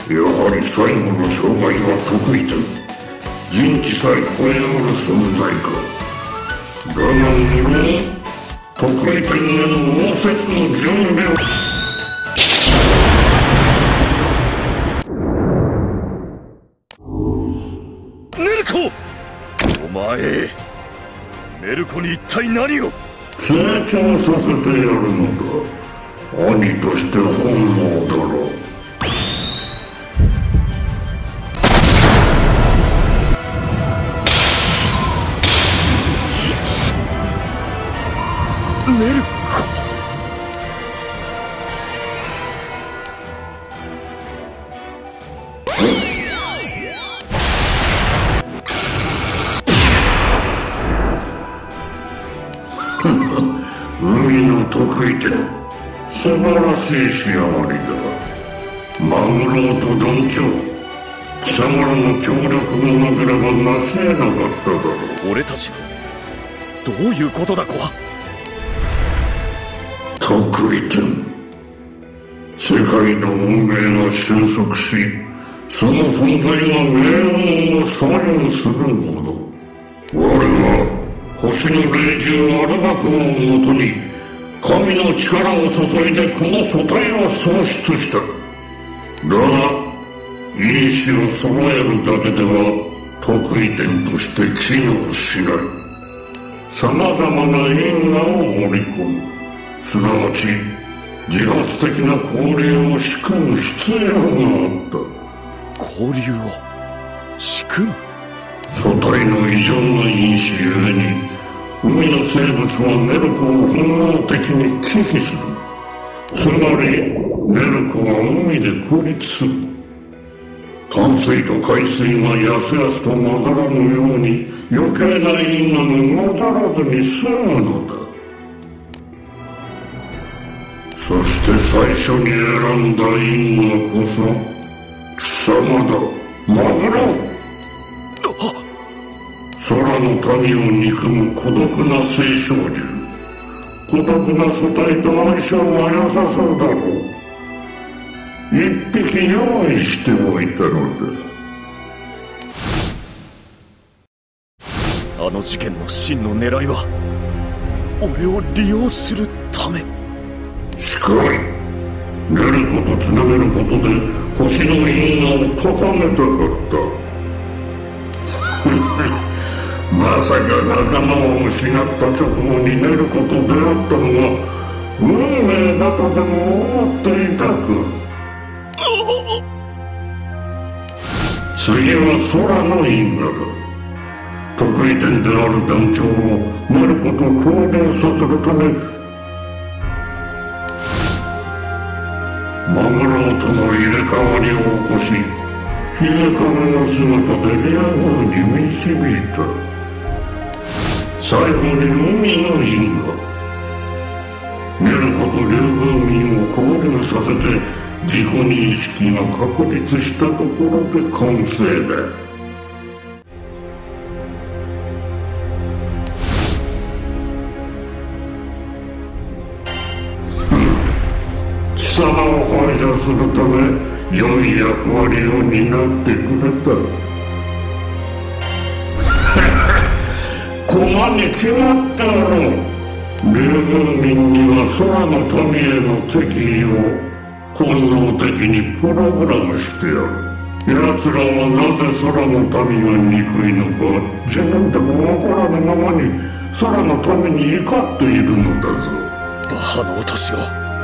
やはり最後の障害は得意点。人気さえ超えうる存在か。だが無論得意点への応接の準備を。 ネルコ、お前ネルコに一体何を。 成長させてやるのだ。兄として本望だろう。 ネルコ。 海の得意点、素晴らしい仕上がりだ。マグロとドンチョウ、貴様らの協力がなければなし得なかっただろう。 俺たちのどういうことだ、コア。 得意点、世界の運命が収束し、その存在が命運を左右するもの。我は星の霊獣アルバクオンをもとに神の力を注いでこの素体を創出した。だが因子を揃えるだけでは得意点として機能しない。さまざまな因果を盛り込む、すなわち自発的な交流を仕組む必要があった。 交流を仕組む。 素体の異常な因子ゆえに海の生物はネルコを本能的に忌避する。つまりネルコは海で孤立する。淡水と海水がやすやすと混ざらぬように余計な因果が混ざらずに済むのだ。そして最初に選んだ因果こそ貴様だ、マグロ。空の民を憎む孤独な青少獣。孤独な素体と相性が良さそうだろう。一匹用意しておいたのだ。 あの事件の真の狙いは俺を利用するため。 しかりネルコとつなげることで星の因果を高めたかった。まさか仲間を失った直後にネルコと出会ったのが運命だとでも思っていたか。次は空の因果だ。得意点である団長をネルコと交流させるためマグロとの入れ替わりを起こし、ヒゲカメの姿でリア風に導いた。最後に海の因果。ネルコと竜風民を交流させて自己認識が確立したところで完成だ。貴様を排除するため良い役割を担ってくれた。駒に決まったろう。竜宮民には空の民への敵意を本能的にプログラムしてやる。奴らはなぜ空の民が憎いのか自分でもわからぬままに空の民に怒っているのだぞ。 バハの落としを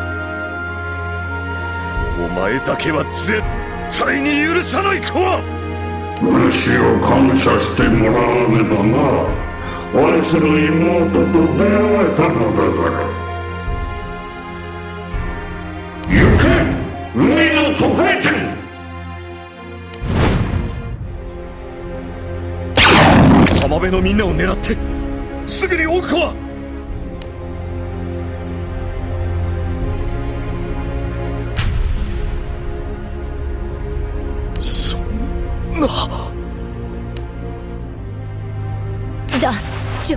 お前だけは絶対に許さないか。 無視を感謝してもらわねばな。愛する妹と出会えたのだから。行け、海の特異点。 浜辺のみんなを狙ってすぐに追うか。そんな。 団長、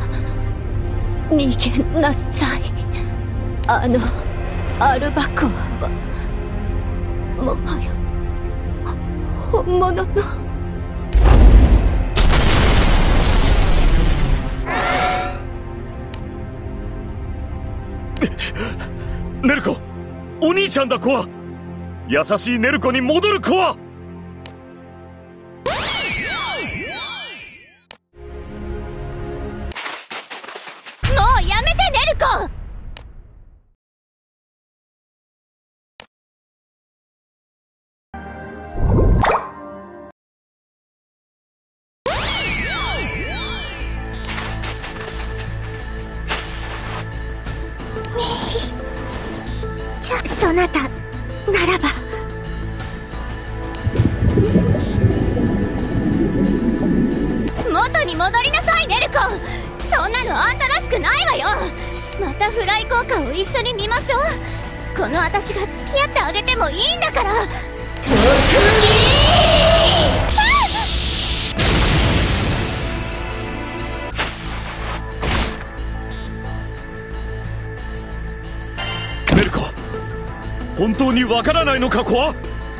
逃げなさい。あのアルバコアはもはや本物の。 ネルコ、お兄ちゃんだ子は。優しいネルコに戻る子は。 もうやめてネルコ。じゃあそなたならば。元に戻りなさいネルコ。そんなのあんたらしくないわよ。またフライ効果を一緒に見ましょう。この私が付き合ってあげてもいいんだから。特にネルコ、本当にわからないのか子は。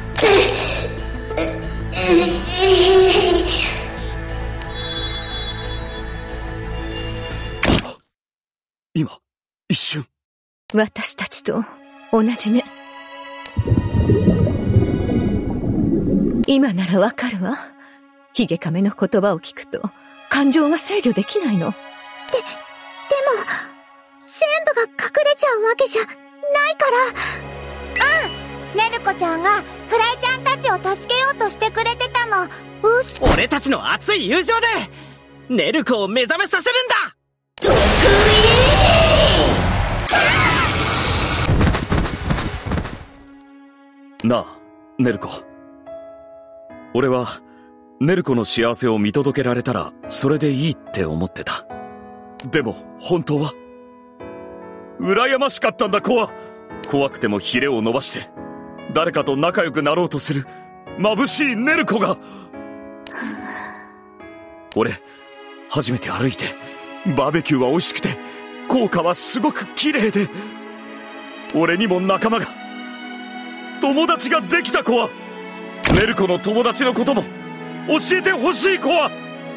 今一瞬。 私たちと同じね。今ならわかるわ。ヒゲカメの言葉を聞くと感情が制御できないの。でも全部が隠れちゃうわけじゃないから。 ネルコちゃんがフライちゃんたちを助けようとしてくれてたの。 俺たちの熱い友情でネルコを目覚めさせるんだ。 得意なあネルコ、俺はネルコの幸せを見届けられたらそれでいいって思ってた。でも本当は羨ましかったんだ子は。怖くてもヒレを伸ばして誰かと仲良くなろうとする眩しいネルコが。俺初めて歩いてバーベキューは美味しくて効果はすごく綺麗で、俺にも仲間が友達ができた子は。ネルコの友達のことも教えてほしい子は。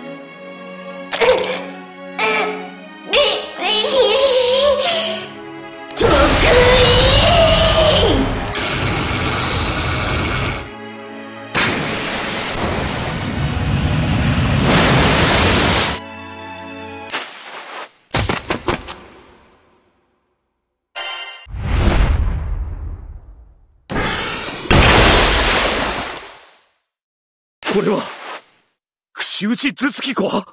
これは串打ち頭突き子は。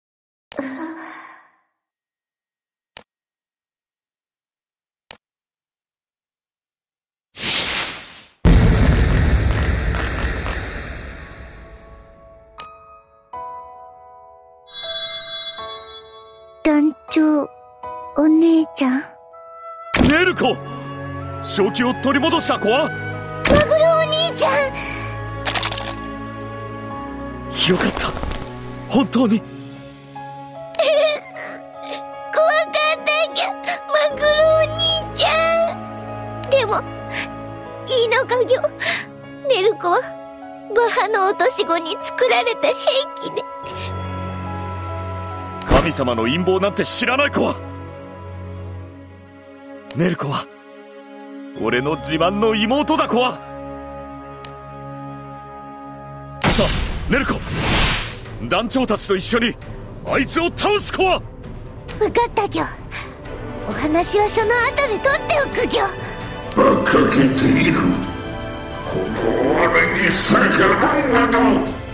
団長お姉ちゃん。 ネルコ、正気を取り戻した子は。 マグロお兄ちゃん。 よかった、本当に。 怖かったぎゃ、マグロお兄ちゃん。でもいいのかぎょ。ネルコはバハの落とし子に作られた兵器で。 神様の陰謀なんて知らない子は。ネルコは俺の自慢の妹だ子は。さあネルコ、団長たちと一緒にあいつを倒す子は。 分かったぎょ。お話はその後で取っておくぎょ。 馬鹿げている。この我に逆らうなど